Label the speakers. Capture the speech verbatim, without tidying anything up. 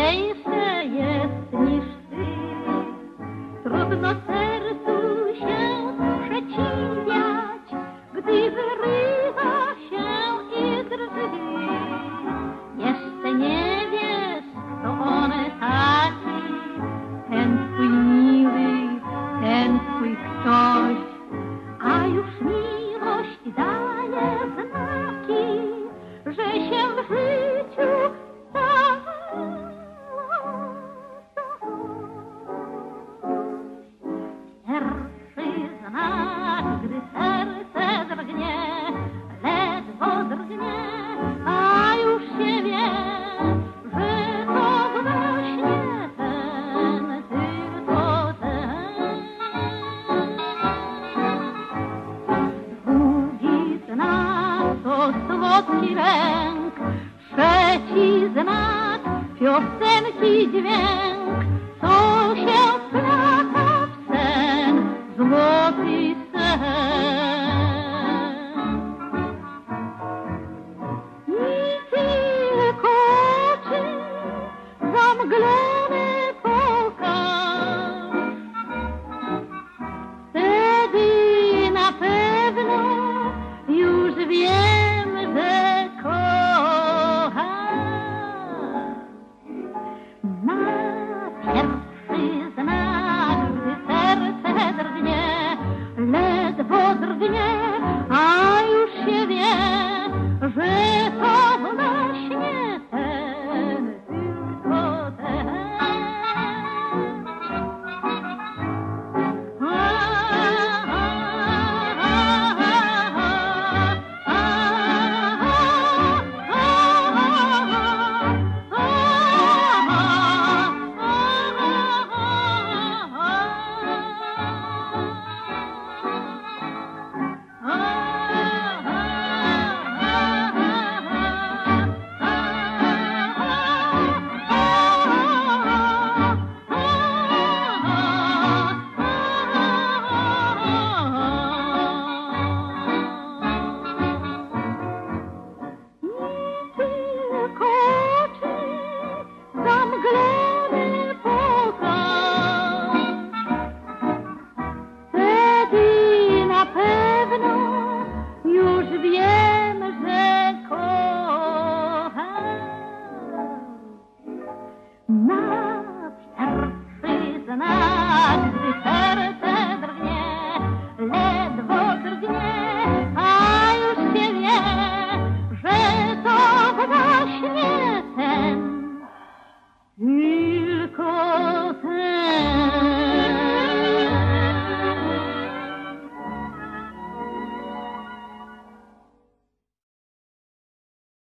Speaker 1: piękniejsze jest niż ty. Trudno sercu się sprzeciwiać, gdy wyrywa się i drży. Jeszcze nie wiesz, to on taki, ten twój miły, ten twój ktoś, a już miłość daje znaki, że się w życiu stało coś. Pierwszy znak, gdy serce drgnie, ledwo drgnie, a już się wie, że to właśnie ten, tylko ten. Drugi znak to słodki ręk, trzeci znak piosenki dźwięk, co się wplata w sen, złoty sen. I tylko oczy zamglone pokaż, wtedy na pewno już wiem, że kocham. Na pierwszy znak, gdy serce drgnie, ledwo drgnie, a już się wie, że to właśnie ten, tylko ten. Zamglone pokaż, wtedy na pewno już wiem, że kocham. Na pierwszy znak,